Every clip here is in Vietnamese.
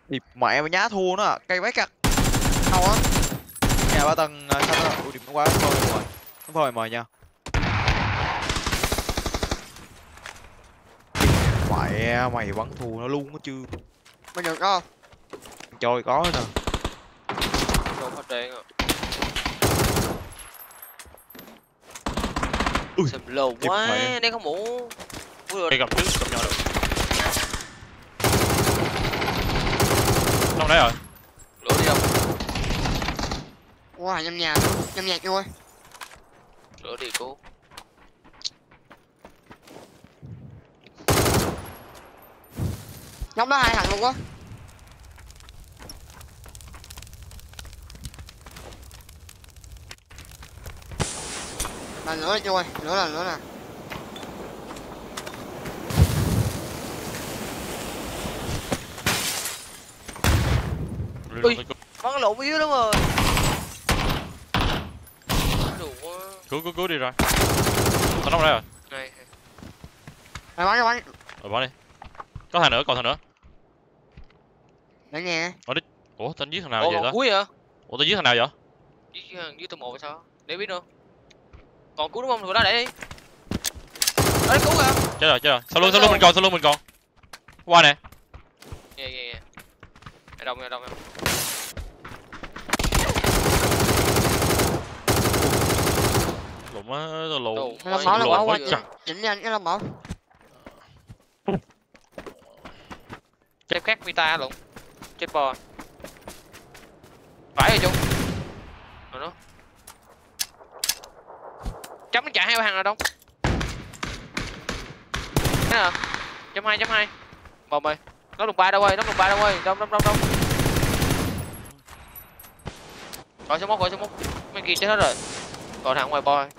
Thì mẹ mà nhá thua nó à, cây váy cắt. Đâu á. Nhà 3 tầng sao đó. Ui điểm nó quá thôi rồi. Nó thôi mời nha. Mẹ mày bắn thua nó luôn á chứ. Mày được không? Chơi có hết nè. Không phát đen à. Sầm lồ quá, đây có mũ. Đây gặp trước, gặp nhau được. Trong đấy rồi. Lửa đi đâu? Wow, nhâm nhạc vui. Lửa đi cô. Nhóm đó 2 thằng luôn á. Là lửa đi chui, lửa nè. Ui, bắn lộn yếu lắm rồi. Đủ quá. Cứu đi rồi. Tao nóc đây rồi. Này. Mày bắn. Bỏ đi. Có thằng nữa, còn thằng nữa. Để nghe. Ủa, tao giết thằng nào vậy đó? Cuối hả? Ủa, tao giết thằng nào vậy? Giết tụi 1 sao? Để biết đâu. Còn cứu đúng không? Tụi đó để đi. Đấy cứu kìa. Chết rồi. Sau lưng mình còn. Qua nè. Nghe. Đông. Lùm á, tao lùm. Nó mở là quá chặt. chỉnh nhanh cái nó mở. Chết khác Vita luôn. Chết bò. Phải rồi chung. Rồi đó. Chấm nó chạy 2 thằng rồi đông. Thế hả? Chấm 2. Bò mày. Nó lùng 3 đâu ơi, Đông. Gọi số 1. Mấy kia chết hết rồi. Còn thằng ngoài boy.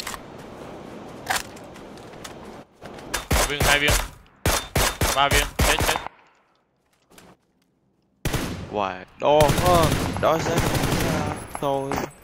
1 viên, 2 viên. 3 viên, chết. Wow, đó sẽ thôi.